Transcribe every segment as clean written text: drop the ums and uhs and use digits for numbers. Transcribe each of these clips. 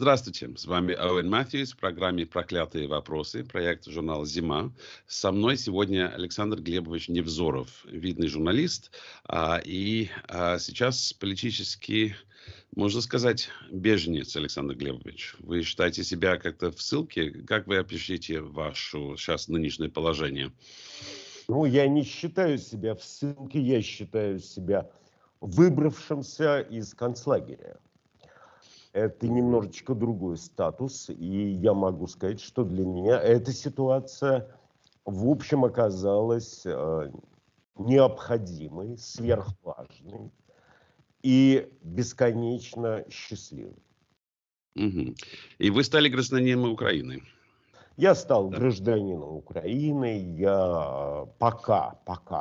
Здравствуйте, с вами Оуэн Матthews в программе «Проклятые вопросы», проект журнала «Зима». Со мной сегодня Александр Глебович Невзоров, видный журналист, сейчас политический, можно сказать, беженец, Александр Глебович. Вы считаете себя как-то в ссылке? Как вы опишите ваше сейчас нынешнее положение? Ну, я не считаю себя в ссылке, я считаю себя выбравшимся из концлагеря. Это немножечко другой статус, и я могу сказать, что для меня эта ситуация, в общем, оказалась необходимой, сверхважной и бесконечно счастливой. И вы стали гражданином Украины? Я стал гражданином Украины, я пока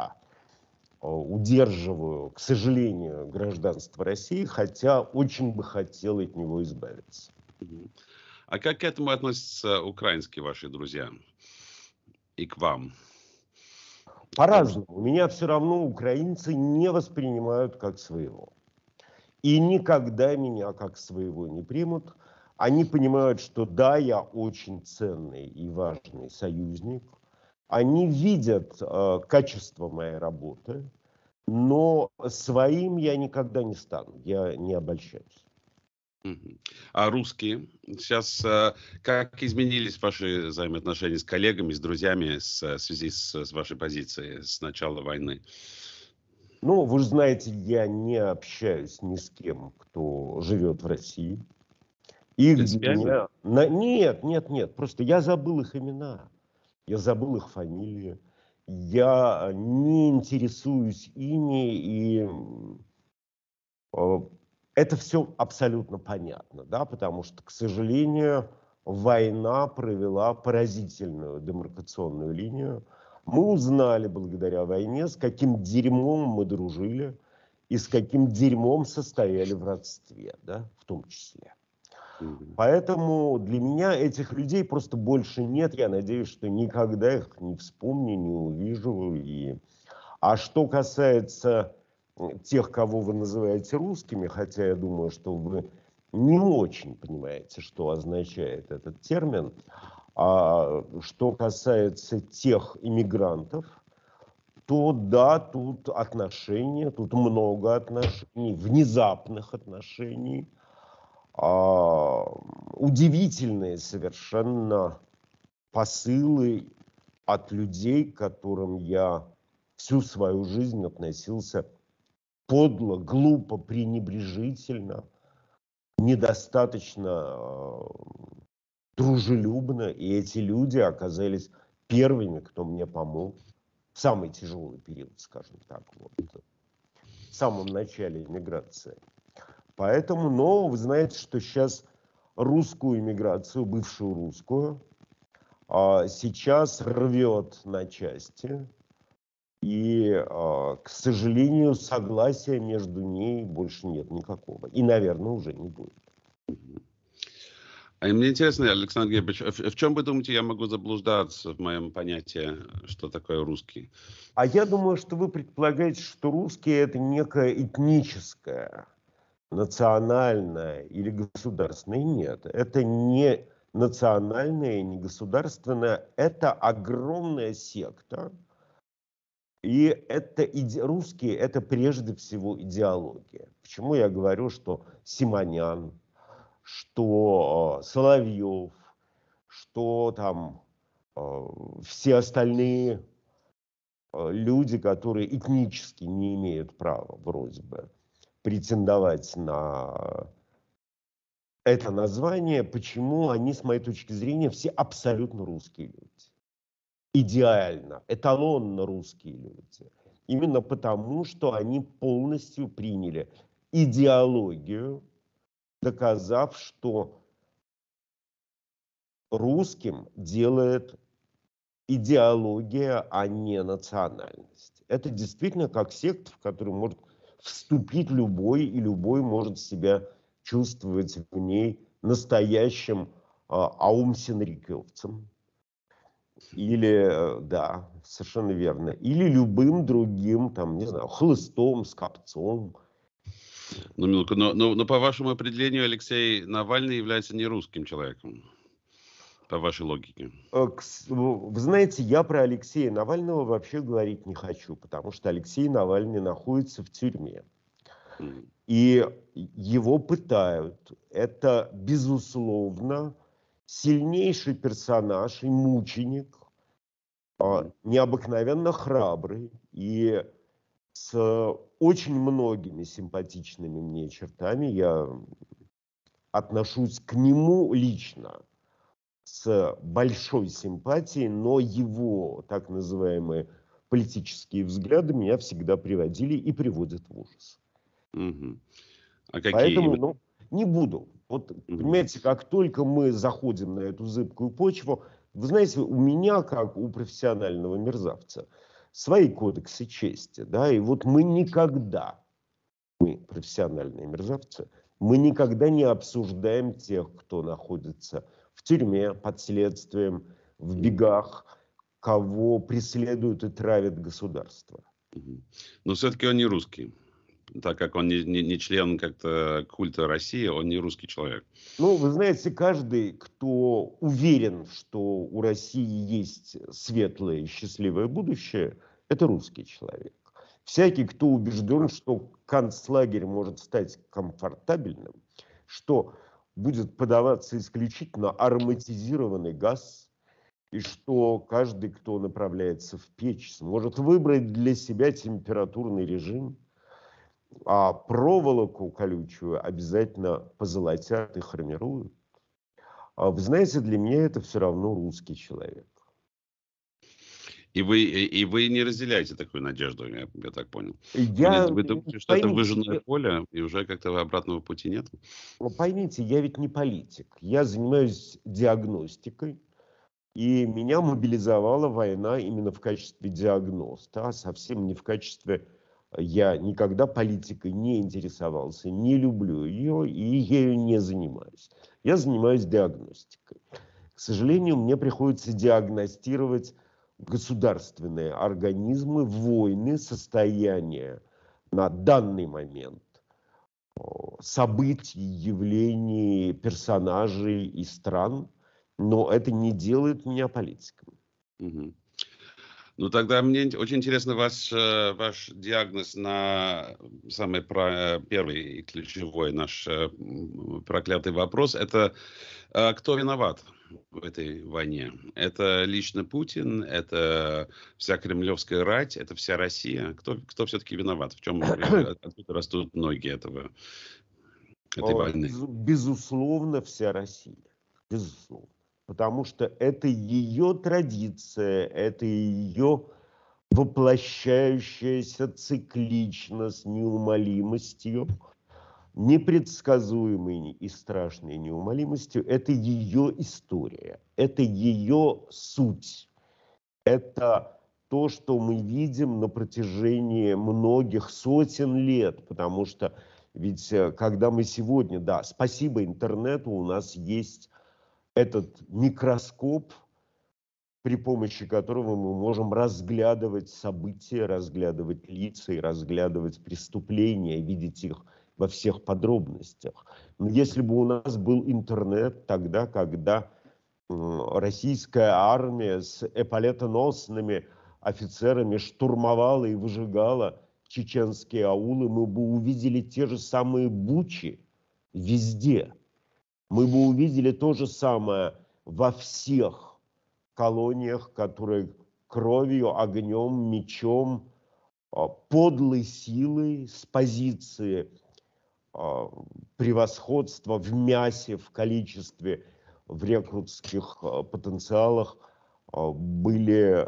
удерживаю, к сожалению, гражданство России, хотя очень бы хотел от него избавиться. А как к этому относятся украинские ваши друзья и к вам? По-разному. Меня все равно украинцы не воспринимают как своего. И никогда меня как своего не примут. Они понимают, что да, я очень ценный и важный союзник. Они видят качество моей работы, но своим я никогда не стану, я не обольщаюсь. А русские? Сейчас как изменились ваши взаимоотношения с коллегами, с друзьями в связи с вашей позицией с начала войны? Ну, вы же знаете, я не общаюсь ни с кем, кто живет в России. Их для меня... Нет, просто я забыл их имена, я забыл их фамилии, я не интересуюсь ими, и это все абсолютно понятно, да, потому что, к сожалению, война провела поразительную демаркационную линию. Мы узнали благодаря войне, с каким дерьмом мы дружили и с каким дерьмом состояли в родстве, да, в том числе. Поэтому для меня этих людей просто больше нет. Я надеюсь, что никогда их не вспомню, не увижу. А что касается тех, кого вы называете русскими, хотя я думаю, что вы не очень понимаете, что означает этот термин, а что касается тех иммигрантов, то да, тут отношения, тут много отношений, внезапных отношений, удивительные совершенно посылы от людей, к которым я всю свою жизнь относился подло, глупо, пренебрежительно, недостаточно дружелюбно. И эти люди оказались первыми, кто мне помог в самый тяжелый период, скажем так, вот, в самом начале иммиграции. Поэтому, но вы знаете, что сейчас русскую иммиграцию, бывшую русскую, сейчас рвет на части. И, к сожалению, согласия между ней больше нет никакого. И, наверное, уже не будет. А мне интересно, Александр Гербович, в чем вы думаете, я могу заблуждаться в моем понятии, что такое русский? А я думаю, что вы предполагаете, что русские — это некое этническое, национальное или государственное. Нет, это не национальное, не государственное. Это огромная секта. И это русские — это прежде всего идеология. Почему я говорю, что Симонян, что Соловьев, что там все остальные люди, которые этнически не имеют права вроде бы претендовать на это название, почему они, с моей точки зрения, все абсолютно русские люди. Идеально, эталонно русские люди. Именно потому, что они полностью приняли идеологию, доказав, что русским делает идеология, а не национальность. Это действительно как секта, в которую может вступить любой, и любой может себя чувствовать в ней настоящим аумсенрикевцем. Или, да, совершенно верно, или любым другим, там, не знаю, хлыстом, скопцом, Ну, минутку, но по вашему определению Алексей Навальный является не русским человеком, по вашей логике. Вы знаете, я про Алексея Навального вообще говорить не хочу, потому что Алексей Навальный находится в тюрьме. Мгм. И его пытают. Это, безусловно, сильнейший персонаж и мученик, Мгм. необыкновенно храбрый и с очень многими симпатичными мне чертами. Я отношусь к нему лично с большой симпатией, но его так называемые политические взгляды меня всегда приводили и приводят в ужас. Мгм. А какие Поэтому, именно? ну, не буду. Вот, Мгм. понимаете, как только мы заходим на эту зыбкую почву, вы знаете, у меня, как у профессионального мерзавца, свои кодексы чести, да, и вот мы никогда, мы, профессиональные мерзавцы, мы никогда не обсуждаем тех, кто находится в тюрьме, под следствием, в Мгм. бегах, кого преследуют и травят государство. Мгм. Но все-таки он не русский. Так как он не член как-то культа России, он не русский человек. Ну, вы знаете, каждый, кто уверен, что у России есть светлое и счастливое будущее, это русский человек. Всякий, кто убежден, что концлагерь может стать комфортабельным, что будет подаваться исключительно ароматизированный газ, и что каждый, кто направляется в печь, сможет выбрать для себя температурный режим, а проволоку колючую обязательно позолотят и хромируют. А вы знаете, для меня это все равно русский человек. И вы не разделяете такую надежду, я так понял. Вы думаете, что это Поймите, выжженное поле, и уже как-то обратного пути нет? поймите, я ведь не политик. Я занимаюсь диагностикой, и меня мобилизовала война именно в качестве диагноста, а совсем не в качестве... Я никогда политикой не интересовался, не люблю ее, и ею не занимаюсь. Я занимаюсь диагностикой. К сожалению, мне приходится диагностировать государственные организмы, войны, состояние на данный момент событий, явлений, персонажей и стран, но это не делает меня политиком. Мгм. Ну, тогда мне очень интересно ваш диагноз на самый первый и ключевой наш проклятый вопрос. Это кто виноват в этой войне? Это лично Путин, это вся кремлевская рать, это вся Россия. Кто все-таки виноват? В чем, откуда растут ноги этой войны? Безусловно, вся Россия. Безусловно. Потому что это ее традиция, это ее воплощающаяся цикличность, неумолимостью, непредсказуемой и страшной неумолимостью. Это ее история, это ее суть. Это то, что мы видим на протяжении многих сотен лет, потому что ведь когда мы сегодня, да, спасибо интернету, у нас есть этот микроскоп, при помощи которого мы можем разглядывать события, разглядывать лица и разглядывать преступления, видеть их во всех подробностях. Но если бы у нас был интернет тогда, когда российская армия с эполетоносными офицерами штурмовала и выжигала чеченские аулы, мы бы увидели те же самые бучи везде. Мы бы увидели то же самое во всех колониях, которые кровью, огнем, мечом, подлой силой с позиции превосходства в мясе, в количестве, в рекрутских потенциалах были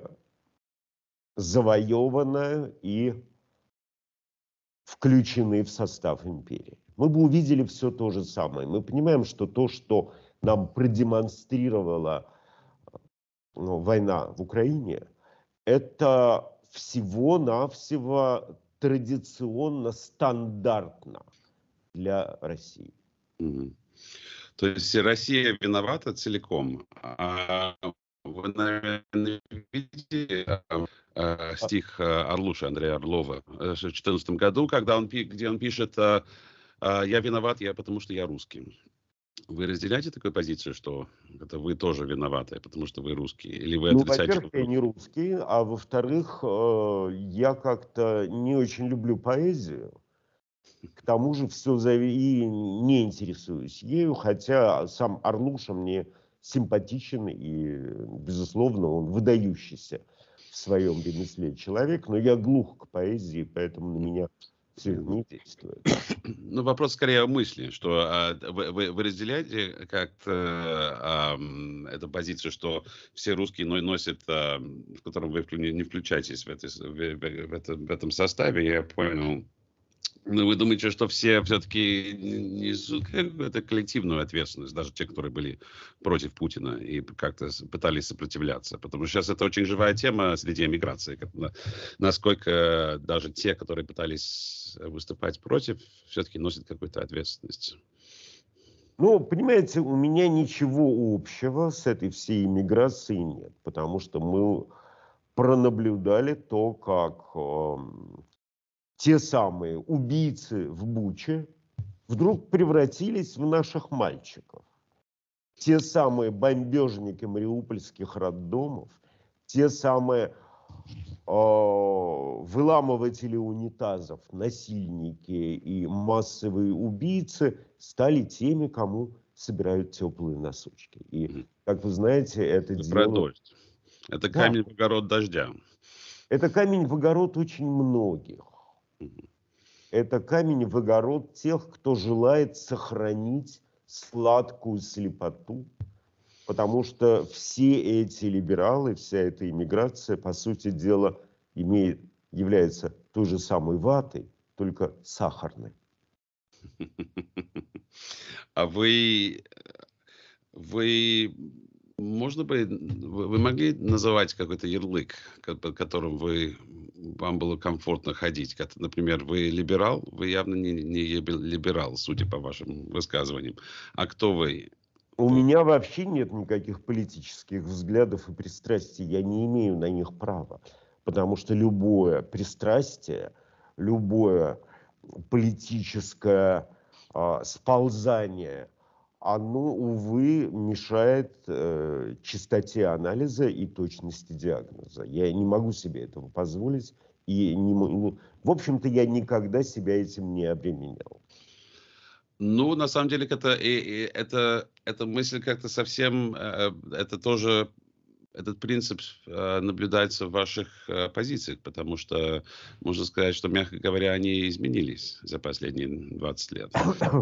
завоеваны и включены в состав империи. Мы бы увидели все то же самое. Мы понимаем, что то, что нам продемонстрировала война в Украине, это всего-навсего традиционно, стандартно для России. Мгм. То есть Россия виновата целиком. А вы, наверное, видели стих Орлуши, Андрея Орлова в 2014 году, где он пишет, Я виноват, потому что я русский. Вы разделяете такую позицию, что это вы тоже виноваты, потому что вы русский? Или вы Ну, отрицаете, во-первых, что вы я не русский? русский, а во-вторых, я как-то не очень люблю поэзию. К тому же и не интересуюсь ею, хотя сам Арнуша мне симпатичен и, безусловно, он выдающийся в своем ремесле человек, но я глух к поэзии, поэтому на меня все это не действует. Ну, вопрос скорее о мысли, что вы разделяете как-то эту позицию, что все русские носят, в котором вы не включаетесь в этом составе, я понял. Ну, вы думаете, что все все-таки несут какую-то коллективную ответственность, даже те, которые были против Путина и как-то пытались сопротивляться? Потому что сейчас это очень живая тема среди эмиграции. Насколько даже те, которые пытались выступать против, все-таки носят какую-то ответственность. Ну, понимаете, у меня ничего общего с этой всей иммиграцией нет, потому что мы пронаблюдали то, как те самые убийцы в Буче вдруг превратились в наших мальчиков. Те самые бомбежники мариупольских роддомов, те самые выламыватели унитазов, насильники и массовые убийцы стали теми, кому собирают теплые носочки. И, как вы знаете, это Про дело... дождь. Это Да, камень в огород дождя. это камень в огород очень многих. Это камень в огород тех, кто желает сохранить сладкую слепоту, потому что все эти либералы, вся эта иммиграция, по сути дела, является той же самой ватой, только сахарной. А вы, можно бы, вы могли называть какой-то ярлык, под которым вам было комфортно ходить? Например, вы либерал, вы явно не либерал, судя по вашим высказываниям. А кто вы? У меня вообще нет никаких политических взглядов и пристрастий, я не имею на них права, потому что любое пристрастие, любое политическое сползание, оно, увы, мешает чистоте анализа и точности диагноза. Я не могу себе этого позволить, и в общем-то, я никогда себя этим не обременял. Ну, на самом деле, эта мысль как-то совсем, это тоже, этот принцип наблюдается в ваших позициях, потому что можно сказать, что, мягко говоря, они изменились за последние 20 лет.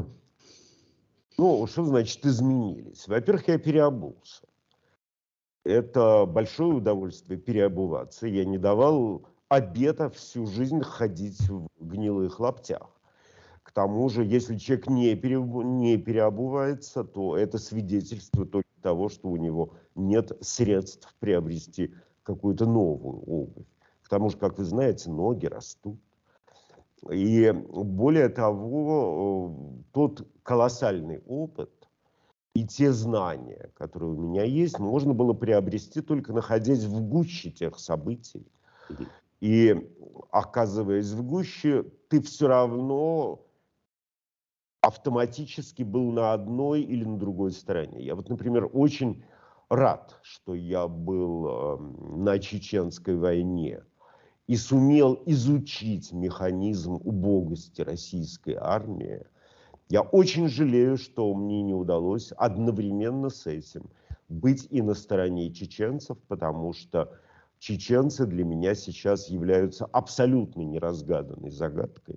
Ну, что значит изменились? Во-первых, я переобулся. Это большое удовольствие переобуваться. Я не давал обета всю жизнь ходить в гнилых лаптях. К тому же, если человек не переобувается, то это свидетельство только того, что у него нет средств приобрести какую-то новую обувь. К тому же, как вы знаете, ноги растут. И более того, тот колоссальный опыт и те знания, которые у меня есть, можно было приобрести только находясь в гуще тех событий. И оказываясь в гуще, ты все равно автоматически был на одной или на другой стороне. Я вот, например, очень рад, что я был на Чеченской войне и сумел изучить механизм убогости российской армии. Я очень жалею, что мне не удалось одновременно с этим быть и на стороне чеченцев, потому что чеченцы для меня сейчас являются абсолютно неразгаданной загадкой.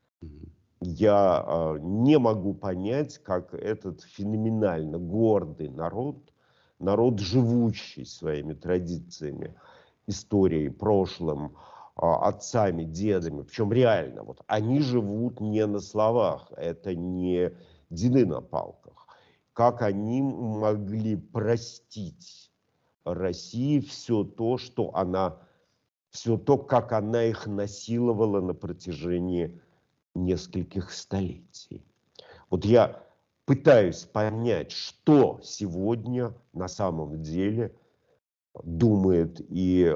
Я не могу понять, как этот феноменально гордый народ, народ, живущий своими традициями, историей, прошлым, отцами, дедами, причем реально, вот они живут не на словах, это не деды на палках. Как они могли простить России все то, как она их насиловала на протяжении нескольких столетий. Вот я пытаюсь понять, что сегодня на самом деле думает и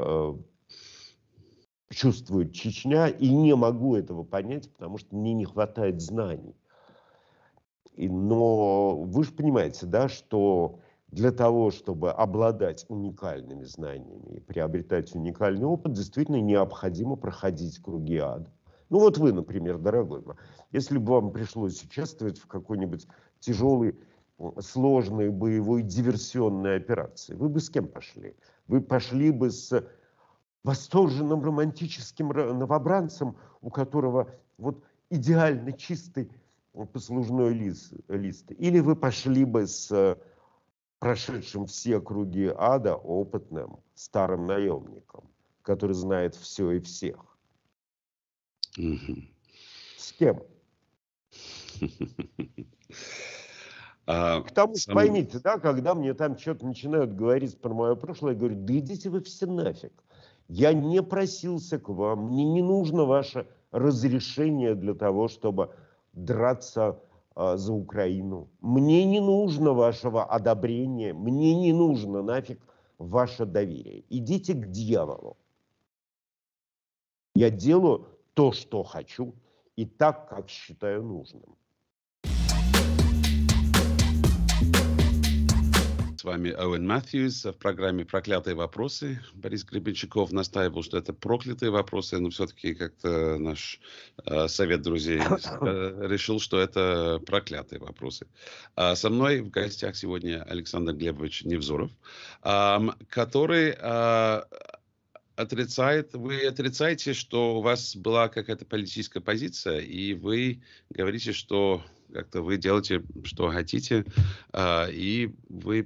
чувствует Чечня, и не могу этого понять, потому что мне не хватает знаний. Но вы же понимаете, да, что для того, чтобы обладать уникальными знаниями и приобретать уникальный опыт, действительно необходимо проходить круги ада. Ну вот вы, например, дорогой мой, если бы вам пришлось участвовать в какой-нибудь тяжелой, сложной боевой диверсионной операции, вы бы с кем пошли? Вы пошли бы с восторженным романтическим новобранцем, у которого вот идеально чистый послужной лист, или вы пошли бы с прошедшим все круги ада опытным старым наемником, который знает все и всех? Мгм. С кем? Потому что, Сам... поймите, да, когда мне там что-то начинают говорить про мое прошлое, я говорю, да идите вы все нафиг. Я не просился к вам, мне не нужно ваше разрешение для того, чтобы драться за Украину. Мне не нужно вашего одобрения, мне не нужно нафиг ваше доверие. Идите к дьяволу. Я делаю то, что хочу, и так, как считаю нужным. С вами Оуэн Матthews в программе «Проклятые вопросы». Борис Гребенщиков настаивал, что это проклятые вопросы, но все-таки как-то наш совет друзей решил, что это проклятые вопросы. Со мной в гостях сегодня Александр Глебович Невзоров, который вы отрицаете, что у вас была какая-то политическая позиция, и вы говорите, что как-то вы делаете, что хотите, и вы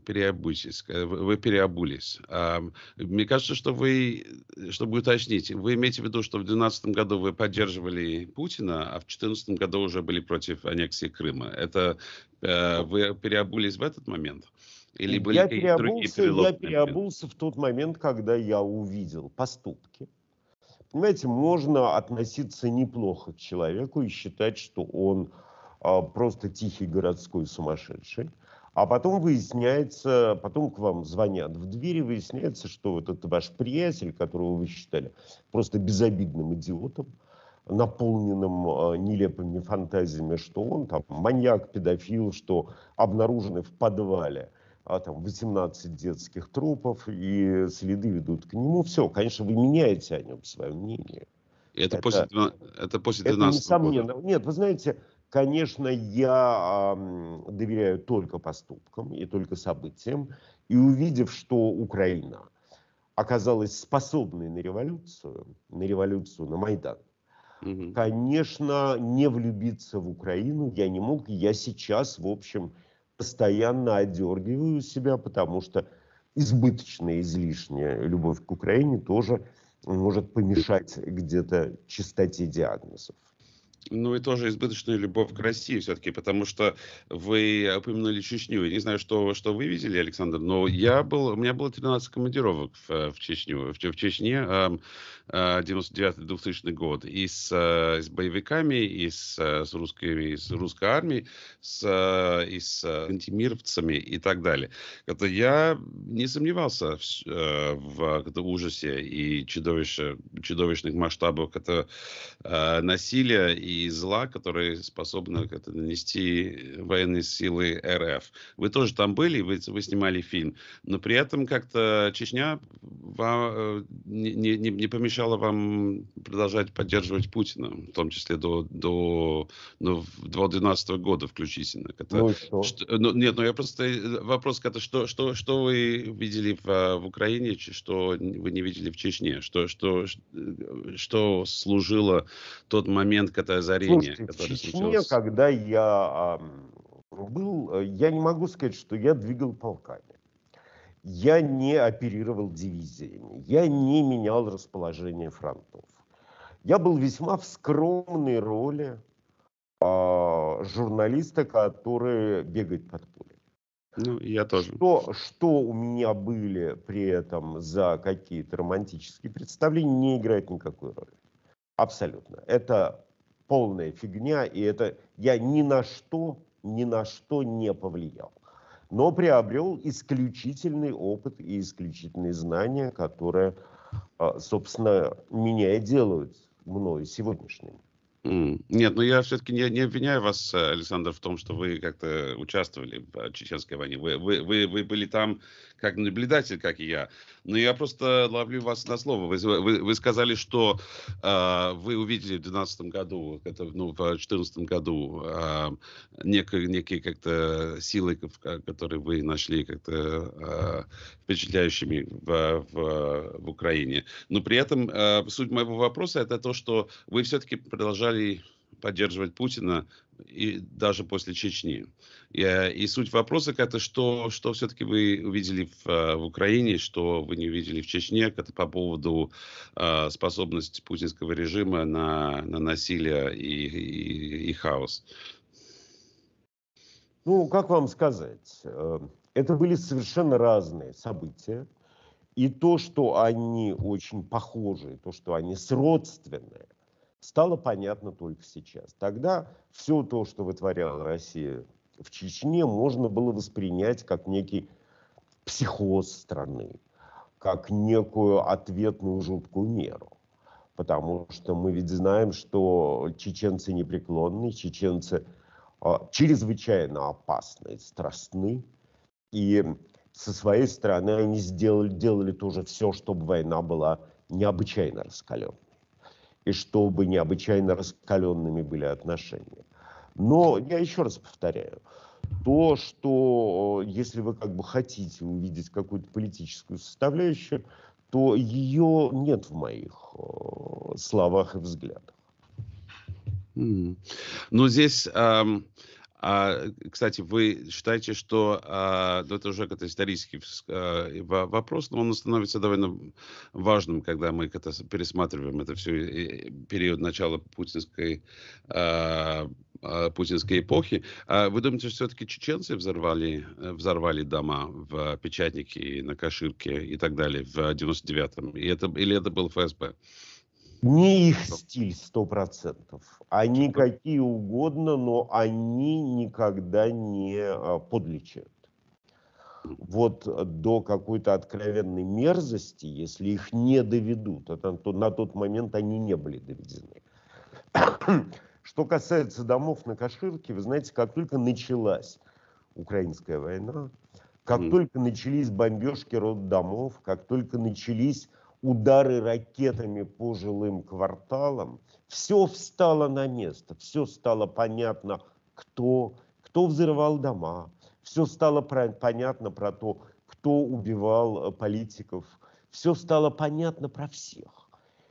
переобулись. Мне кажется, что чтобы уточнить, вы имеете в виду, что в 2012 году вы поддерживали Путина, а в 2014 году уже были против аннексии Крыма. Это вы переобулись в этот момент? Или были какие-то другие Я переломные моменты? переобулся в тот момент, когда я увидел поступки. Понимаете, можно относиться неплохо к человеку и считать, что он просто тихий городской сумасшедший. А потом выясняется, потом к вам звонят в двери, выясняется, что вот это ваш приятель, которого вы считали просто безобидным идиотом, наполненным нелепыми фантазиями, что он там маньяк, педофил, что обнаружены в подвале там 18 детских трупов, и следы ведут к нему. Все, конечно, вы меняете о нем свое мнение. И это после Это 2012 года. несомненно. Нет, вы знаете, конечно, я доверяю только поступкам и только событиям. И увидев, что Украина оказалась способной на революцию, на Майдан, Мгм. конечно, не влюбиться в Украину я не мог. Я сейчас, в общем, постоянно одергиваю себя, потому что избыточная, излишняя любовь к Украине тоже может помешать где-то чистоте диагнозов. Ну и тоже избыточная любовь к России все-таки, потому что вы упомянули Чечню. Я не знаю, что вы видели, Александр, но у меня было 13 командировок в Чечню, в Чечне, 99-2000 год, и с боевиками, и с русской армией, и с антимировцами и так далее. Это я не сомневался в ужасе и чудовищных масштабах насилия и зла, которые способны как-то нанести военные силы РФ. Вы тоже там были, вы снимали фильм, но при этом как-то Чечня не помешала вам продолжать поддерживать Путина, в том числе до 2012 года включительно. Ну и что? Нет, я просто вопрос, что вы видели в Украине, что вы не видели в Чечне, что служило тот момент, это озарение, Слушайте, в которое Чечне, случилось. когда я был, я не могу сказать, что я двигал полками. Я не оперировал дивизиями, я не менял расположение фронтов. Я был весьма в скромной роли журналиста, который бегает под пули. Ну, я тоже. Что у меня были при этом за какие-то романтические представления, не играет никакой роли. Абсолютно. Это полная фигня, и это я ни на что не повлиял. Но приобрел исключительный опыт и исключительные знания, которые, собственно, меня и делают мною сегодняшним. Нет, но я все-таки не обвиняю вас, Александр, в том, что вы как-то участвовали в чеченской войне. Вы были там как наблюдатель, как и я. Но я просто ловлю вас на слово. Вы сказали, что вы увидели в 2012 году, в 2014 году некие как-то силы, которые вы нашли как-то впечатляющими в Украине. Но при этом суть моего вопроса это то, что вы все-таки продолжали поддерживать Путина и даже после Чечни. И суть вопроса это что все-таки вы увидели в Украине, что вы не увидели в Чечне, это по поводу способности путинского режима на насилие и хаос. Ну, как вам сказать, это были совершенно разные события. И то, что они очень похожи, то, что они сродственные, стало понятно только сейчас. Тогда все то, что вытворяла Россия в Чечне, можно было воспринять как некий психоз страны, как некую ответную жуткую меру. Потому что мы ведь знаем, что чеченцы непреклонны, чеченцы чрезвычайно опасны, страстны. И со своей стороны они делали тоже все, чтобы война была необычайно раскаленной. И чтобы необычайно раскаленными были отношения. Но я еще раз повторяю, то, что если вы как бы хотите увидеть какую-то политическую составляющую, то ее нет в моих словах и взглядах. Но здесь, кстати, вы считаете, что это уже как-то исторический вопрос, но он становится довольно важным, когда мы как-то пересматриваем это все период начала путинской эпохи. Вы думаете, что все-таки чеченцы взорвали дома в Печатнике, на Каширке и так далее в 99-м? Или это был ФСБ? Не их стиль 100%. Они какие угодно, но они никогда не подлечат. Вот до какой-то откровенной мерзости, если их не доведут, то на тот момент они не были доведены. Что касается домов на Каширке, вы знаете, как только началась украинская война, как только начались бомбежки роддомов, как только начались удары ракетами по жилым кварталам, все встало на место, все стало понятно, кто взрывал дома, все стало понятно про то, кто убивал политиков, все стало понятно про всех.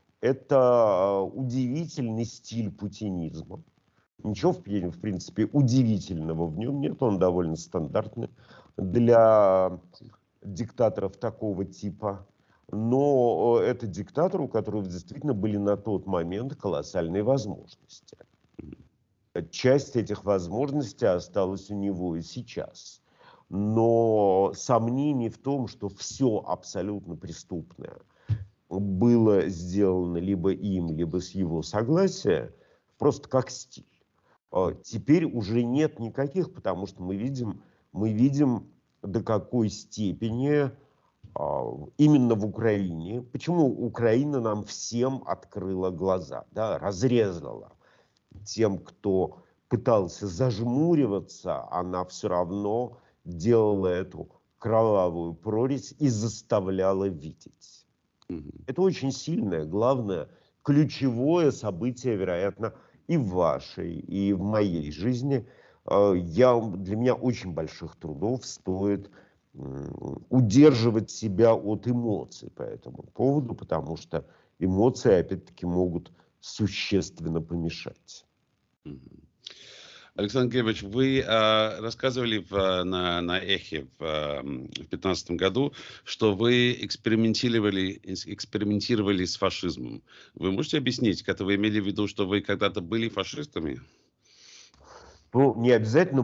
Это удивительный стиль путинизма. Ничего, в принципе, удивительного в нем нет, он довольно стандартный для диктаторов такого типа. Но это диктатор, у которого действительно были на тот момент колоссальные возможности. Часть этих возможностей осталась у него и сейчас. Но сомнений в том, что все абсолютно преступное было сделано либо им, либо с его согласия, просто как стиль. Теперь уже нет никаких, потому что мы видим, до какой степени именно в Украине, почему Украина нам всем открыла глаза, да, разрезала. Тем, кто пытался зажмуриваться, она все равно делала эту кровавую прорезь и заставляла видеть. Это очень сильное, главное, ключевое событие, вероятно, и в вашей, и в моей жизни. Для меня очень больших трудов стоит удерживать себя от эмоций по этому поводу, потому что эмоции, опять-таки, могут существенно помешать. Александр Григорьевич, вы рассказывали на Эхе в 2015 году, что вы экспериментировали с фашизмом. Вы можете объяснить, как вы имели в виду, что вы когда-то были фашистами? Ну, не обязательно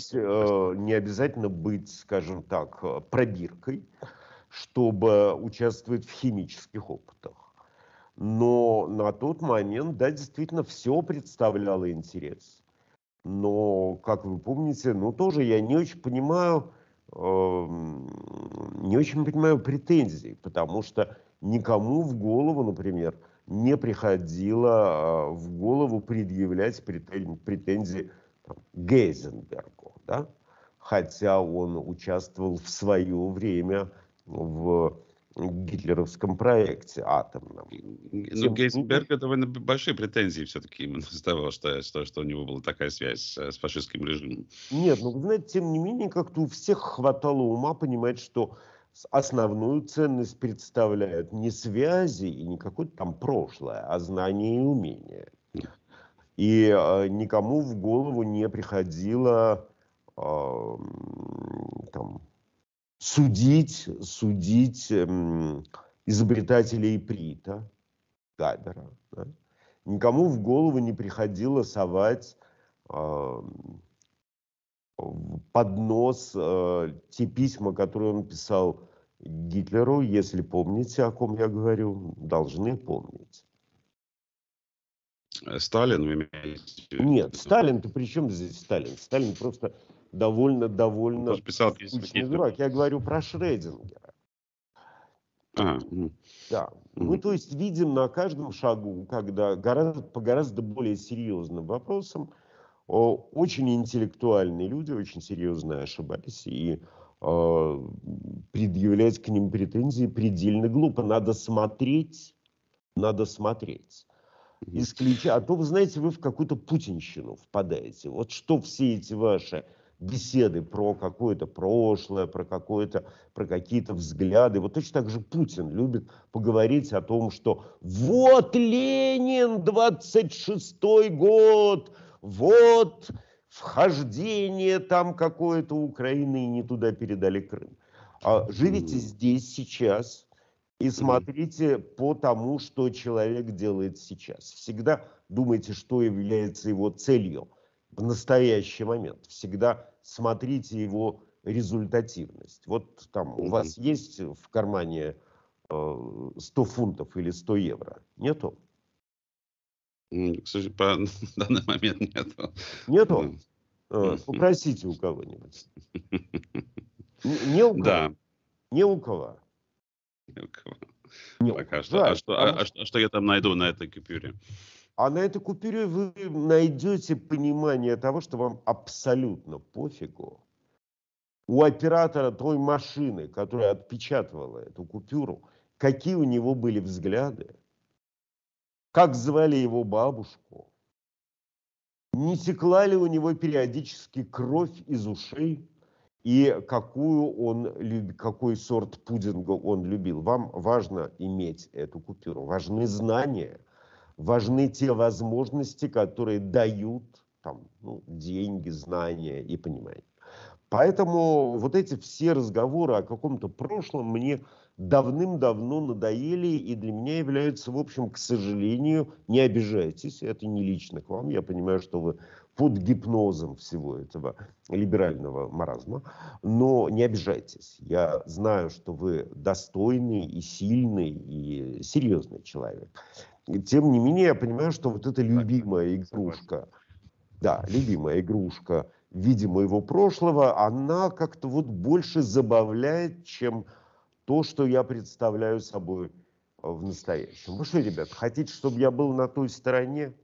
быть, скажем так, пробиркой, чтобы участвовать в химических опытах. Но на тот момент, да, действительно, все представляло интерес. Но, как вы помните, тоже я не очень понимаю претензий, потому что никому в голову, например, не приходило в голову предъявлять претензии там, Гейзенбергу, да? Хотя он участвовал в свое время в гитлеровском проекте атомном. Но Гейзенберг это довольно большие претензии все-таки именно из того, что у него была такая связь с фашистским режимом. Нет, ну вы знаете, тем не менее, как-то у всех хватало ума понимать, что основную ценность представляют не связи и не какое-то там прошлое, а знания и умения. И никому в голову не приходило там, судить изобретателей Прита, Габера. Да? Никому в голову не приходило совать под нос те письма, которые он писал Гитлеру, если помните, о ком я говорю, должны помнить. Сталин, вы имеете в виду? Нет, Сталин-то при чем здесь Сталин? Сталин просто довольно Он тоже писал письма скучный Гитлеру. дурак. Я говорю про Шредингера. Да. Мы, то есть, видим на каждом шагу, когда по гораздо более серьезным вопросам очень интеллектуальные люди, очень серьезно ошибались, и предъявлять к ним претензии предельно глупо. Надо смотреть. А то, вы знаете, вы в какую-то путинщину впадаете. Вот что все эти ваши беседы про какое-то прошлое, про какие-то взгляды. Вот точно так же Путин любит поговорить о том, что вот Ленин, 26-й год, вот вхождение там какое-то Украины, и не туда передали Крым. Живите здесь, сейчас, и смотрите по тому, что человек делает сейчас. Всегда думайте, что является его целью в настоящий момент. Всегда смотрите его результативность. Вот там у вас есть в кармане 100 фунтов или 100 евро? Нету? К сожалению, по данный момент нету. Нету? Попросите у кого-нибудь. Не у кого? Да. Не у кого? Не у кого. Не у Пока кого. что. Жаль, Что я там найду на этой купюре? А на этой купюре вы найдете понимание того, что вам абсолютно пофигу. У оператора той машины, которая отпечатывала эту купюру, какие у него были взгляды, как звали его бабушку, не текла ли у него периодически кровь из ушей, и какой сорт пудинга он любил. Вам важно иметь эту купюру, важны знания, важны те возможности, которые дают деньги, знания и понимание. Поэтому вот эти все разговоры о каком-то прошлом мне давным-давно надоели и для меня являются, в общем, к сожалению, не обижайтесь, это не лично к вам, я понимаю, что вы под гипнозом всего этого либерального маразма, но не обижайтесь. Я знаю, что вы достойный и сильный и серьезный человек. Тем не менее, я понимаю, что вот эта любимая игрушка, в виде моего прошлого, она как-то вот больше забавляет, чем то, что я представляю собой в настоящем. Вы что, ребят, хотите, чтобы я был на той стороне?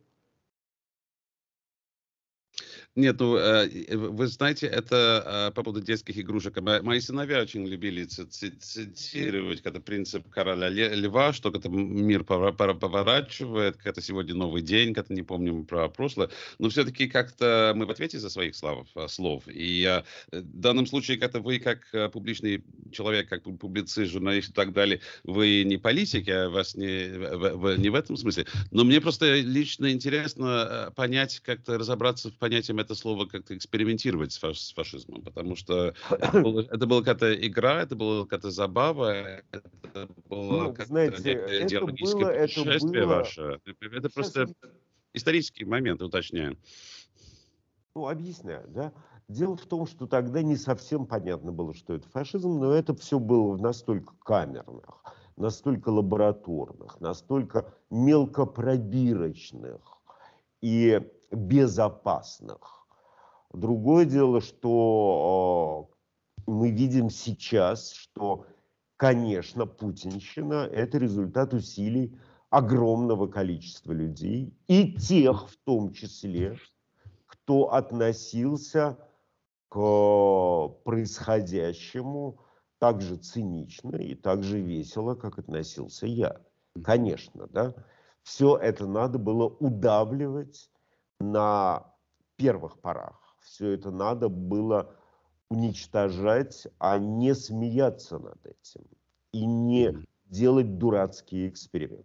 Нет, вы знаете, это по поводу детских игрушек. Мои сыновья очень любили цитировать когда принцип короля льва, что когда мир поворачивает, когда сегодня новый день, когда не помним про прошлое. Но все-таки как-то мы в ответе за своих слов. И в данном случае, когда вы как публичный человек, как публицист, журналист и так далее, вы не политик, я вас не в этом смысле. Но мне просто лично интересно понять, как-то разобраться в понятии это слово как-то экспериментировать с фашизмом, потому что это была какая-то игра, это была какая-то забава, это было как-то идеологическое путешествие ваше. Это просто исторический момент, уточняю. Объясняю, да. Дело в том, что тогда не совсем понятно было, что это фашизм, но это все было настолько камерных, настолько лабораторных, настолько мелкопробирочных и безопасных. Другое дело, что мы видим сейчас, что конечно, путинщина – это результат усилий огромного количества людей, и тех в том числе, кто относился к происходящему так же цинично и так же весело, как относился я. Конечно, да. Все это надо было удавливать на первых порах. Все это надо было уничтожать, а не смеяться над этим и не делать дурацкие эксперименты.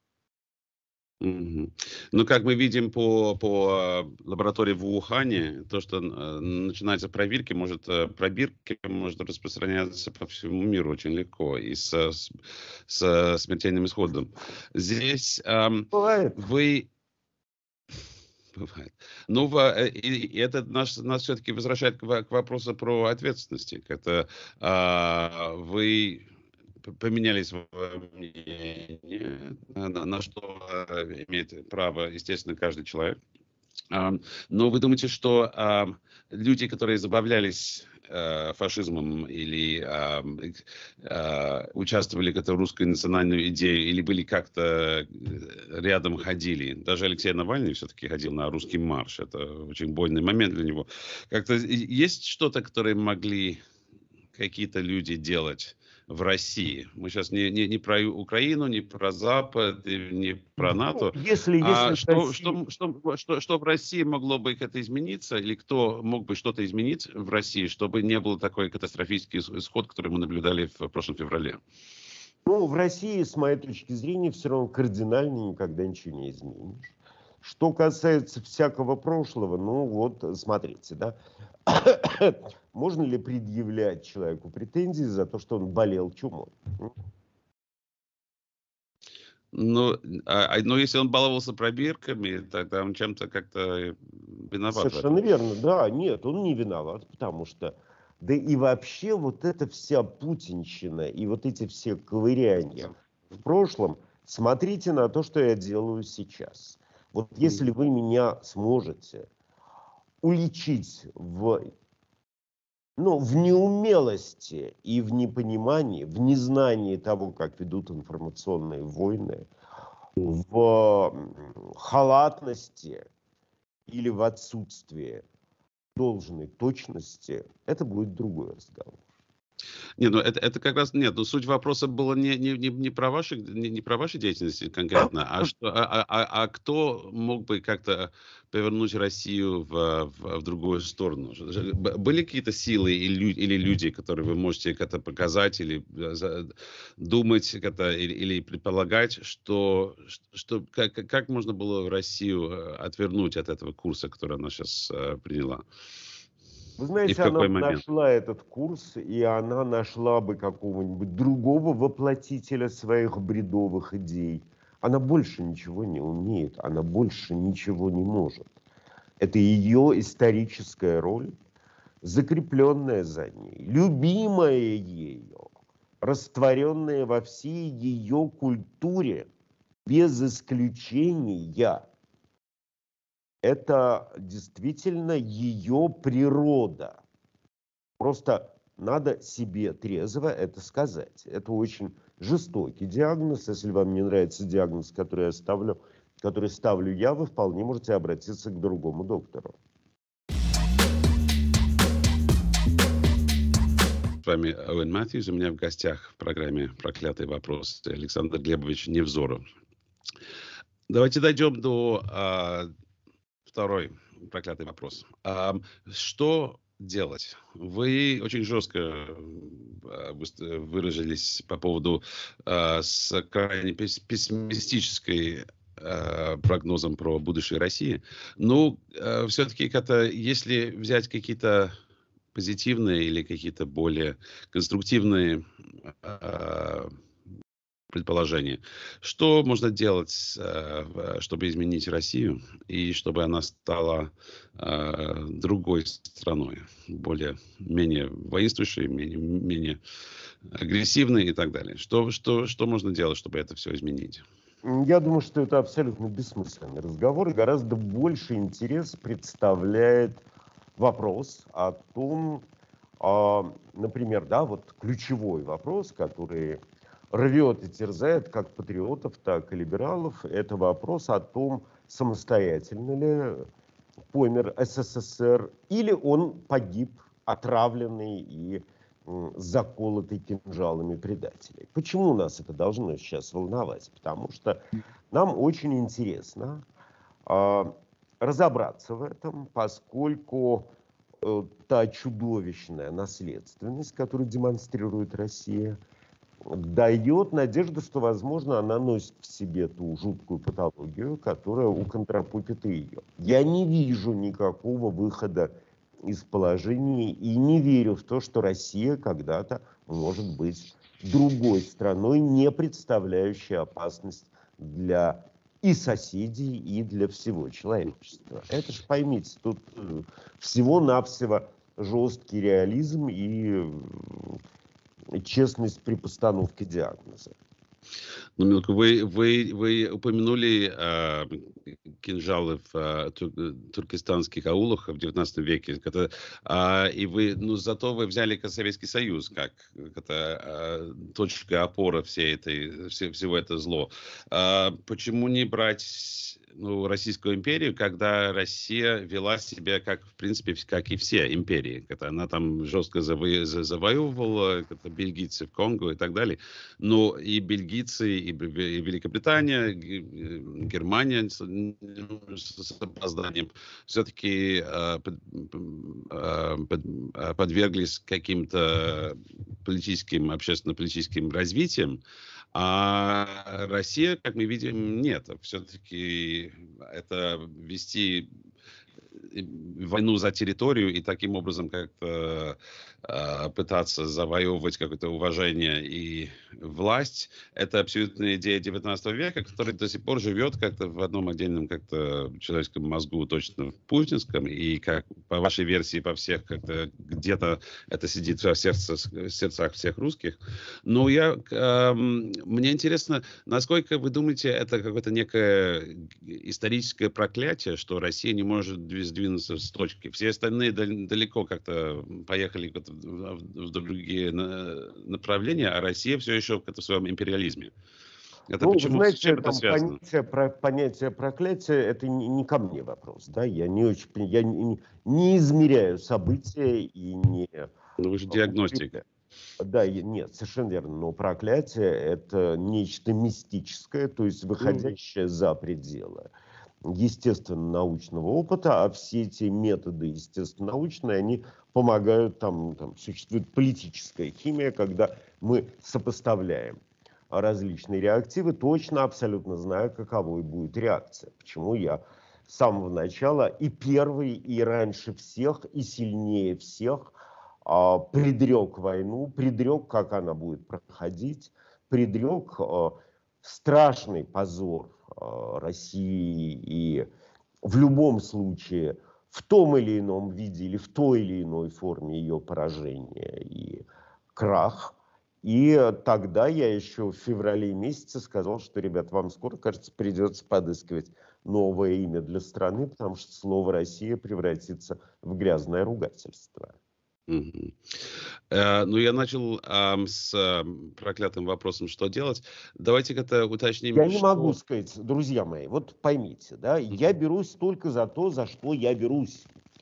Мгм. Ну, как мы видим по лаборатории в Ухане, то, что начинаются пробирки может распространяться по всему миру очень легко и со смертельным исходом. Здесь Бывает. вы... Бывает. Ну, и это нас все-таки возвращает к вопросу про ответственности. Это вы поменяли свое мнение, на что имеет право, естественно, каждый человек. Но вы думаете, что люди, которые забавлялись фашизмом или участвовали в русской национальной идее, или были как-то рядом ходили, даже Алексей Навальный все-таки ходил на русский марш, это очень больный момент для него. Как-то есть что-то, которое могли какие-то люди делать в России? Мы сейчас не про Украину, не про Запад, не про НАТО. Если Что в России могло бы это измениться? Или кто мог бы что-то изменить в России, чтобы не был такой катастрофический исход, который мы наблюдали в прошлом феврале? Ну, в России, с моей точки зрения, все равно кардинально никогда ничего не изменишь. Что касается всякого прошлого, ну вот, смотрите, да, можно ли предъявлять человеку претензии за то, что он болел чумой? Но если он баловался пробирками, тогда он чем-то как-то виноват в Совершенно этом. верно, да, нет, он не виноват, потому что, да и вообще вот эта вся путинщина и вот эти все ковыряния в прошлом, смотрите на то, что я делаю сейчас. Вот если вы меня сможете уличить в неумелости и в непонимании, в незнании того, как ведут информационные войны, в халатности или в отсутствии должной точности, это будет другой разговор. Нет, ну это как раз нет. Но суть вопроса была не про вашу деятельность конкретно, а кто мог бы как-то повернуть Россию в другую сторону? Были какие-то силы или люди, которые вы можете как-то показать или думать или предполагать, что как можно было Россию отвернуть от этого курса, который она сейчас приняла? Вы И в знаете, она какой бы момент? нашла этот курс, и она нашла бы какого-нибудь другого воплотителя своих бредовых идей. Она больше ничего не умеет, она больше ничего не может. Это ее историческая роль, закрепленная за ней, любимая ею, растворенная во всей ее культуре, без исключения. Это действительно ее природа. Просто надо себе трезво это сказать. Это очень жестокий диагноз. Если вам не нравится диагноз, который ставлю я, вы вполне можете обратиться к другому доктору. С вами Оуэн Матьюс. У меня в гостях в программе «Проклятый вопрос» Александр Глебович Невзоров. Давайте дойдем до второй проклятый вопрос. Что делать? Вы очень жестко выразились по поводу с крайне пессимистической прогнозом про будущее России. Но все-таки если взять какие-то позитивные или какие-то более конструктивные предположения. Что можно делать, чтобы изменить Россию и чтобы она стала другой страной, менее воинствующей, менее агрессивной и так далее? Что можно делать, чтобы это все изменить? Я думаю, что это абсолютно бессмысленный разговор, и гораздо больше интерес представляет вопрос о том, Например, да, вот ключевой вопрос, который рвет и терзает как патриотов, так и либералов, это вопрос о том, самостоятельно ли помер СССР или он погиб отравленный и заколотый кинжалами предателей. Почему нас это должно сейчас волновать? Потому что нам очень интересно разобраться в этом, поскольку та чудовищная наследственность, которую демонстрирует Россия, дает надежду, что, возможно, она носит в себе ту жуткую патологию, которая уконтропупит и ее. Я не вижу никакого выхода из положения и не верю в то, что Россия когда-то может быть другой страной, не представляющей опасность для и соседей, и для всего человечества. Это ж, поймите, тут всего-навсего жесткий реализм и честность при постановке диагноза. Ну, Милка, вы упомянули кинжалы в туркестанских аулах в 19 веке. И вы, ну, зато вы взяли Советский Союз как точка опоры всего этого зло. Почему не брать Российскую империю, когда Россия вела себя, как, в принципе, как и все империи? Она там жестко завоевывала, бельгийцы в Конго и так далее. Но и бельгийцы, и Великобритания, Германия с опозданием все-таки подверглись каким-то политическим, общественно-политическим развитиям. А Россия, как мы видим, нет. Все-таки это вести войну за территорию и таким образом как-то пытаться завоевывать какое-то уважение и власть, это абсолютная идея 19 века, которая до сих пор живет как-то в одном отдельном как-то человеческом мозгу, точно в путинском, и как по вашей версии, по всех как-то где-то это сидит в сердцах всех русских. Но мне интересно, насколько вы думаете, это какое-то некое историческое проклятие, что Россия не может сдвинуться с точки. Все остальные далеко как-то поехали в другие направления, а Россия все еще в своем империализме. Это Ну, вы почему, с знаете, чем это там связано? понятие проклятия — это не ко мне вопрос, да, я не очень, я не измеряю события и не Ну, вы же диагностик. укрепляю. Да, нет, совершенно верно, но проклятие — это нечто мистическое, то есть выходящее за пределы естественно-научного опыта, а все эти методы естественно-научные, они помогают, там существует политическая химия, когда мы сопоставляем различные реактивы, точно, абсолютно знаю, каковой будет реакция. Почему я с самого начала и первый, и раньше всех, и сильнее всех предрек войну, предрек, как она будет проходить, предрек страшный позор России и в любом случае в том или ином виде или в той или иной форме ее поражения и крах. И тогда я еще в феврале месяце сказал, что, ребят, вам скоро, кажется, придется подыскивать новое имя для страны, потому что слово «Россия» превратится в грязное ругательство. Ну, я начал с проклятым вопросом, что делать. Давайте как-то уточним, Я не могу сказать, друзья мои, вот поймите, да, я берусь только за то, за что я берусь.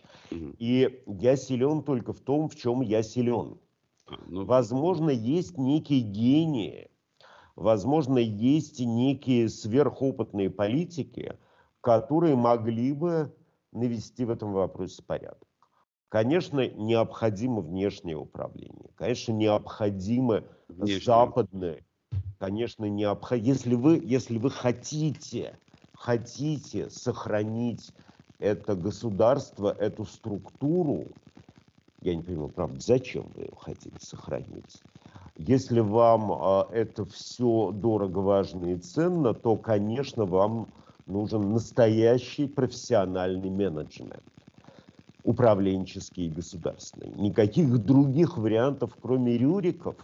И я силен только в том, в чем я силен. Возможно, есть некие гении, возможно, есть некие сверхопытные политики, которые могли бы навести в этом вопросе порядок. Конечно, необходимо внешнее управление, конечно, необходимо западное, конечно, необходимо. Если вы хотите сохранить это государство, эту структуру, я не понимаю, правда, зачем вы его хотите сохранить? Если вам это все дорого, важно и ценно, то, конечно, вам нужен настоящий профессиональный менеджмент, управленческий и государственный. Никаких других вариантов, кроме Рюриков,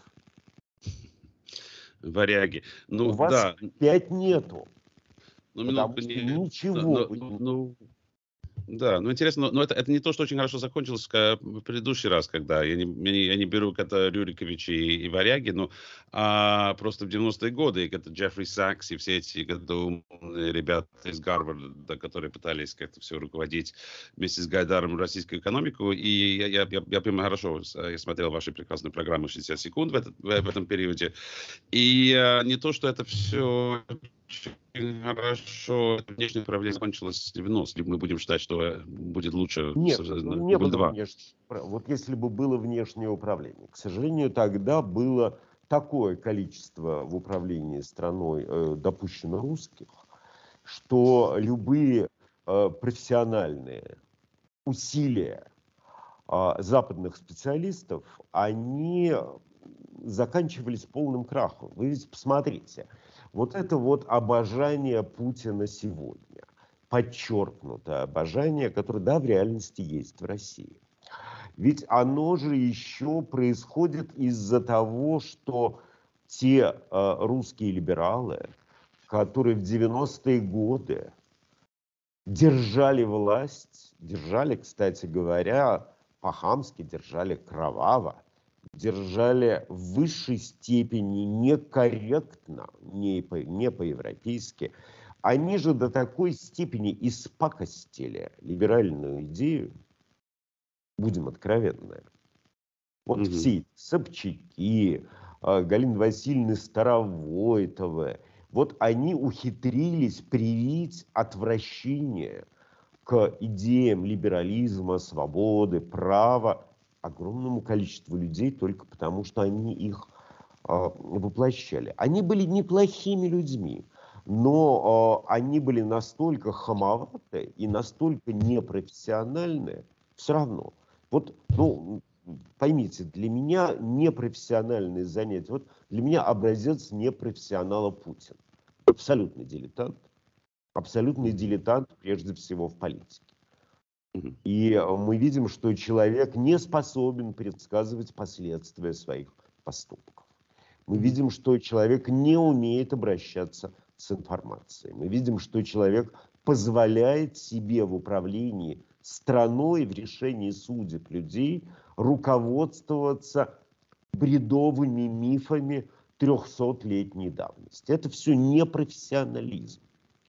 варяги. Ну, у вас да. опять нету. Ну, Потому минутку, что ничего. Да, ну интересно, но это не то, что очень хорошо закончилось в предыдущий раз, когда я не беру это Рюриковича и Варяги, ну, просто в 90-е годы, когда Джеффри Сакс и все эти когда умные ребята из Гарварда, которые пытались как-то все руководить вместе с Гайдаром российскую экономику, и я прямо хорошо я смотрел ваши прекрасные программы «60 секунд» в этом периоде, и не то, что это все очень хорошо, это внешнее управление закончилось в 90-е. Мы будем считать, что будет лучше Нет, не дубль было 2. внешнего. Вот если бы было внешнее управление. К сожалению, тогда было такое количество в управлении страной допущено русских, что любые профессиональные усилия западных специалистов, они заканчивались полным крахом. Вы ведь посмотрите, вот это вот обожание Путина сегодня, подчеркнутое обожание, которое, да, в реальности есть в России. Ведь оно же еще происходит из-за того, что те русские либералы, которые в 90-е годы держали власть, держали, кстати говоря, по-хамски, держали кроваво, держали в высшей степени некорректно, не по-европейски. Они же до такой степени испакостили либеральную идею, будем откровенны. Вот все Собчаки, Галина Васильевна Старовойтова, вот они ухитрились привить отвращение к идеям либерализма, свободы, права огромному количеству людей только потому, что они их воплощали. Они были неплохими людьми, но они были настолько хамоваты и настолько непрофессиональны, все равно. Вот, ну, поймите, для меня непрофессиональные занятия, вот для меня образец непрофессионала Путин. Абсолютный дилетант. Абсолютный дилетант прежде всего в политике. И мы видим, что человек не способен предсказывать последствия своих поступков. Мы видим, что человек не умеет обращаться с информацией. Мы видим, что человек позволяет себе в управлении страной, в решении судеб людей руководствоваться бредовыми мифами 300-летней давности. Это все непрофессионализм.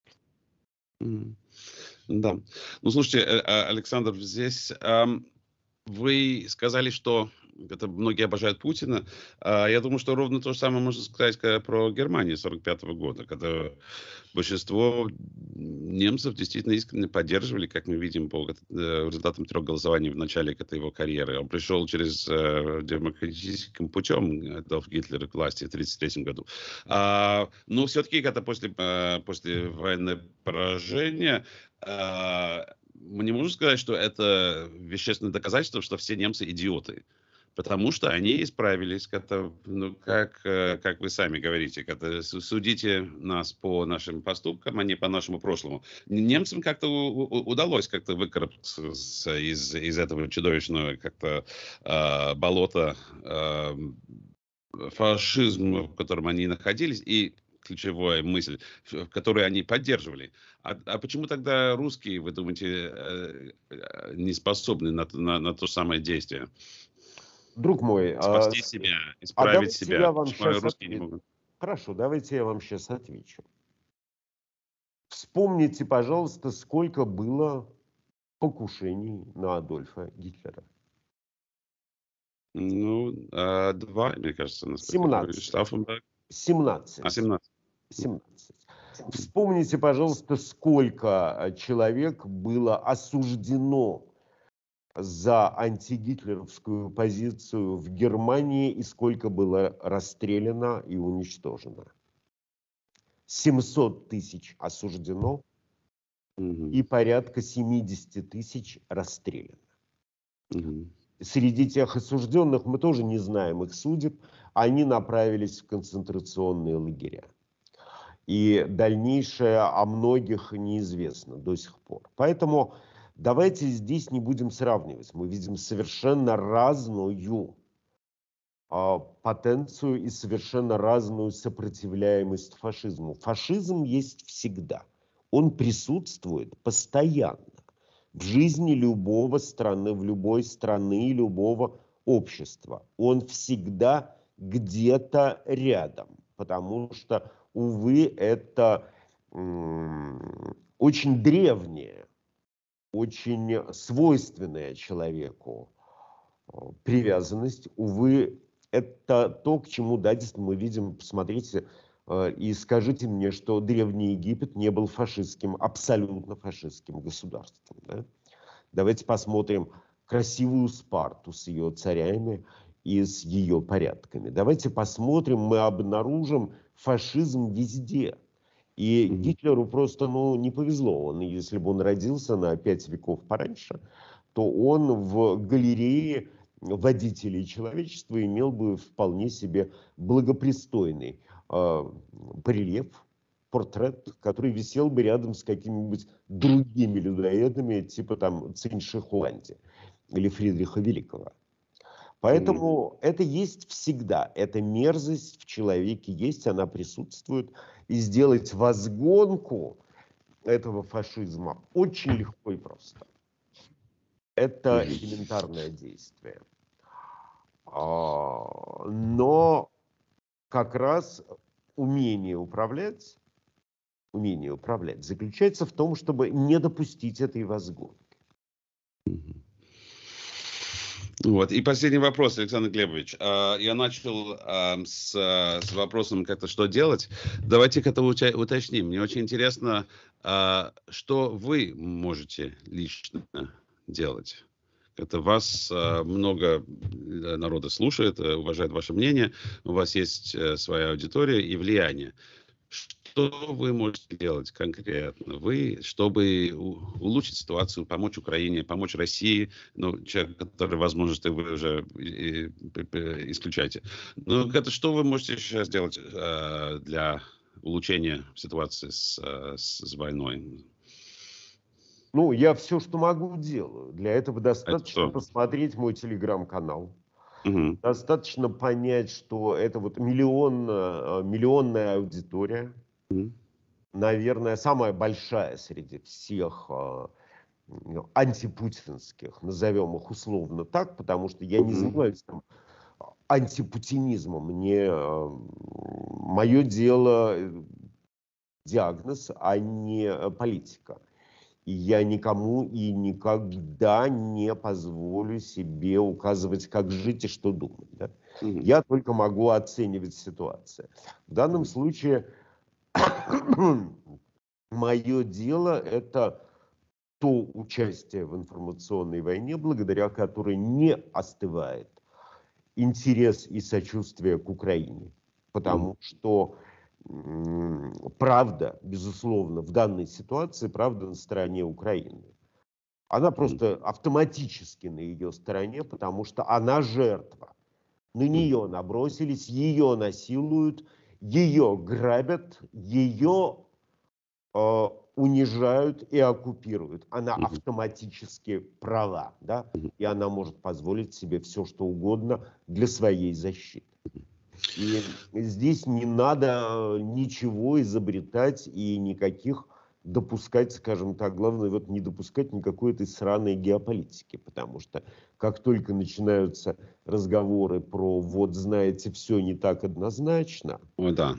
Да. Ну, слушайте, Александр, здесь вы сказали, что это многие обожают Путина. Я думаю, что ровно то же самое можно сказать про Германию 1945 года, когда большинство немцев действительно искренне поддерживали, как мы видим по результатам 3 голосований в начале его карьеры. Он пришел через демократическим путем, Адольф Гитлер, к власти в 1933 году. Но все-таки, когда после военного поражения, мы не можем сказать, что это вещественное доказательство, что все немцы идиоты. Потому что они исправились, как вы сами говорите, когда судите нас по нашим поступкам, а не по нашему прошлому. Немцам как-то удалось как-то выкарабкаться из этого чудовищного как-то болота фашизма, в котором они находились, и ключевая мысль, которую они поддерживали. А почему тогда русские, вы думаете, не способны на то самое действие? Друг мой, Спасти себя, исправить себя. Я вам Почему сейчас русские не могут? Хорошо, давайте я вам сейчас отвечу. Вспомните, пожалуйста, сколько было покушений на Адольфа Гитлера. Ну, 2, мне кажется, насколько 17. Штауфенберг. 17. 17. 17. Вспомните, пожалуйста, сколько человек было осуждено за антигитлеровскую позицию в Германии и сколько было расстреляно и уничтожено. 700 тысяч осуждено и порядка 70 тысяч расстреляно. Среди тех осужденных мы тоже не знаем их судеб, они направились в концентрационные лагеря. И дальнейшее о многих неизвестно до сих пор. Поэтому давайте здесь не будем сравнивать. Мы видим совершенно разную потенцию и совершенно разную сопротивляемость фашизму. Фашизм есть всегда. Он присутствует постоянно. в жизни любого страны, в любой страны, любого общества. Он всегда где-то рядом, потому что, увы, это очень древнее, очень свойственная человеку привязанность. Увы, это то, к чему, да, действительно, мы видим, посмотрите, и скажите мне, что Древний Египет не был фашистским, абсолютно фашистским государством. Да? Давайте посмотрим красивую Спарту с ее царями и с ее порядками. Давайте посмотрим, мы обнаружим фашизм везде. И Гитлеру просто не повезло. Если бы он родился на 5 веков пораньше, то он в галерее водителей человечества имел бы вполне себе благопристойный барельеф, портрет, который висел бы рядом с какими-нибудь другими людоедами, типа там Цинь-Ши-Хуанди или Фридриха Великого. Поэтому это есть всегда, эта мерзость в человеке есть, она присутствует, и сделать возгонку этого фашизма очень легко и просто. Это элементарное действие. Но как раз умение управлять заключается в том, чтобы не допустить этой возгонки. Вот. И последний вопрос, Александр Глебович. Я начал с вопросом, как-то что делать. Давайте-ка это уточним. Мне очень интересно, что вы можете лично делать. Это вас много народа слушает, уважает ваше мнение, у вас есть своя аудитория и влияние. Что вы можете делать конкретно вы, чтобы улучшить ситуацию, помочь Украине, помочь России, человек, который, возможно, вы уже исключаете. Но это что вы можете сейчас сделать для улучшения ситуации с войной? Я все, что могу, делаю. Для этого достаточно посмотреть мой телеграм-канал. Достаточно понять, что это вот миллионная аудитория. Наверное, самая большая среди всех антипутинских, назовем их условно так, потому что я не занимаюсь там антипутинизмом. Мое дело диагноз, а не политика. И я никому и никогда не позволю себе указывать, как жить и что думать. Да? Я только могу оценивать ситуацию. В данном случае мое дело – это то участие в информационной войне, благодаря которой не остывает интерес и сочувствие к Украине. Потому что правда, безусловно, в данной ситуации, правда на стороне Украины. Она просто автоматически на ее стороне, потому что она жертва. На нее набросились, ее насилуют, ее грабят, ее унижают и оккупируют. Она автоматически права, да? И она может позволить себе все, что угодно для своей защиты. И здесь не надо ничего изобретать и никаких допускать, скажем так, главное вот не допускать никакой этой сраной геополитики, потому что как только начинаются разговоры про вот знаете, все не так однозначно, то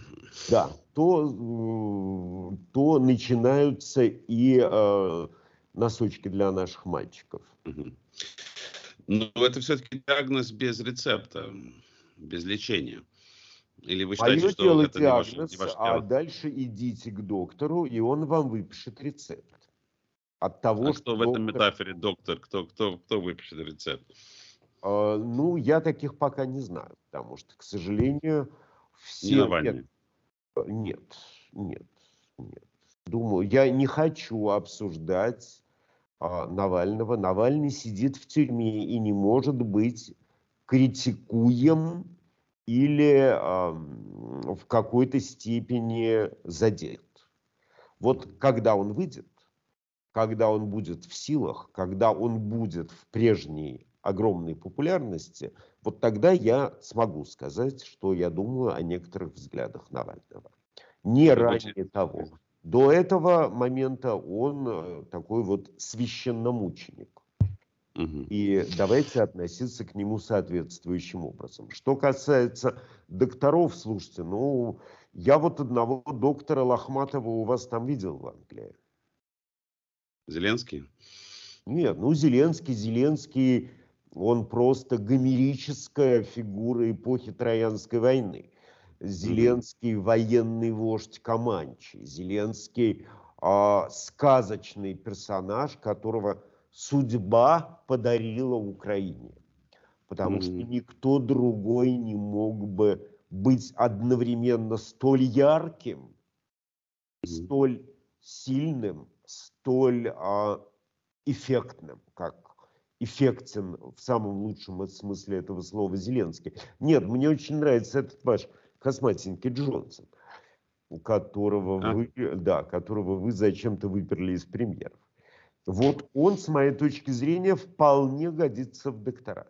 начинаются и носочки для наших мальчиков. Но это все-таки диагноз без рецепта, без лечения. Или вы считаете, что это диагноз, не ваше дело? А дальше идите к доктору, и он вам выпишет рецепт. От того, кто в этом метафоре доктор? Кто выпишет рецепт? Я таких пока не знаю, потому что, к сожалению, все... Не Навальный? Нет. Думаю, я не хочу обсуждать Навального. Навальный сидит в тюрьме и не может быть критикуем или в какой-то степени задет. Вот когда он выйдет, когда он будет в силах, когда он будет в прежней огромной популярности, вот тогда я смогу сказать, что я думаю о некоторых взглядах Навального. Не ранее того. До этого момента он такой вот священномученик. И давайте относиться к нему соответствующим образом. Что касается докторов, слушайте, ну, я вот одного доктора Лохматова у вас там видел в Англии. Зеленский? Нет, ну Зеленский, он просто гомерическая фигура эпохи Троянской войны. Зеленский военный вождь Команчи. Зеленский сказочный персонаж, которого судьба подарила Украине. Потому что никто другой не мог бы быть одновременно столь ярким, столь сильным, столь эффектным, как эффектен в самом лучшем смысле этого слова Зеленский. Нет, мне очень нравится этот ваш косматенький Джонсон, которого вы зачем-то выперли из премьеров. Вот он, с моей точки зрения, вполне годится в доктора.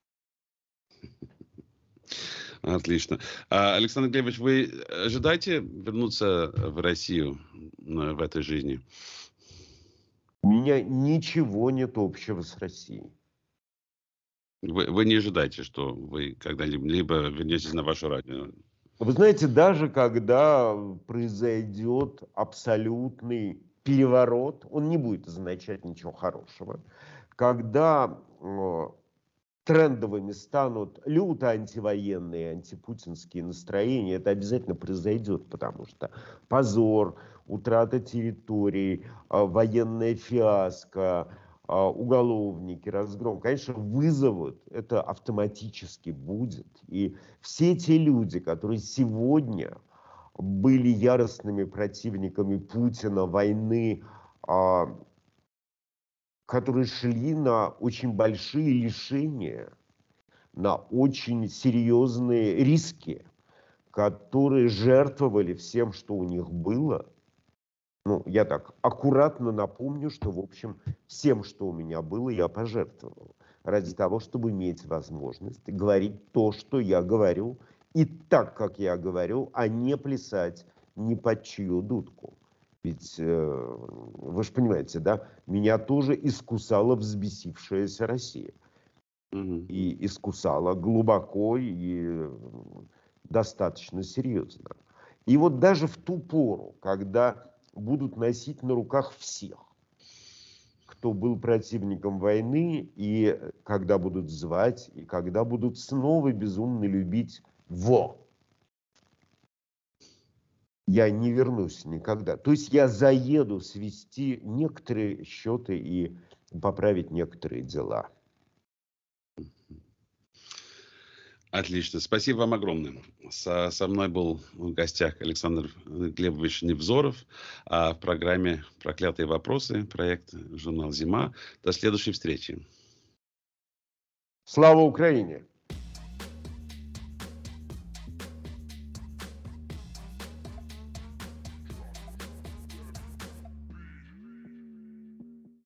Отлично. Александр Глебович, вы ожидаете вернуться в Россию в этой жизни? У меня ничего нет общего с Россией. Вы не ожидаете, что вы когда-либо вернетесь на ваше радио? Вы знаете, даже когда произойдет абсолютный переворот, он не будет означать ничего хорошего. Когда трендовыми станут люто антивоенные, антипутинские настроения, это обязательно произойдет, потому что позор, утрата территорий, военная фиаско, уголовники, разгром, конечно, вызовут, это автоматически будет. И все те люди, которые сегодня были яростными противниками Путина, войны, которые шли на очень большие лишения, на очень серьезные риски, которые жертвовали всем, что у них было. Ну, я так аккуратно напомню, что, в общем, всем, что у меня было, я пожертвовал. Ради того, чтобы иметь возможность говорить то, что я говорю, и так, как я говорю, а не плясать ни под чью дудку. Ведь вы же понимаете, да, меня тоже искусала взбесившаяся Россия. И искусала глубоко и достаточно серьезно. И вот даже в ту пору, когда будут носить на руках всех, кто был противником войны, и когда будут звать, и когда будут снова безумно любить я не вернусь никогда. То есть я заеду свести некоторые счеты и поправить некоторые дела. Отлично. Спасибо вам огромное. Со мной был в гостях Александр Глебович Невзоров в программе «Проклятые вопросы», проект журнал «Зима». До следующей встречи. Слава Украине!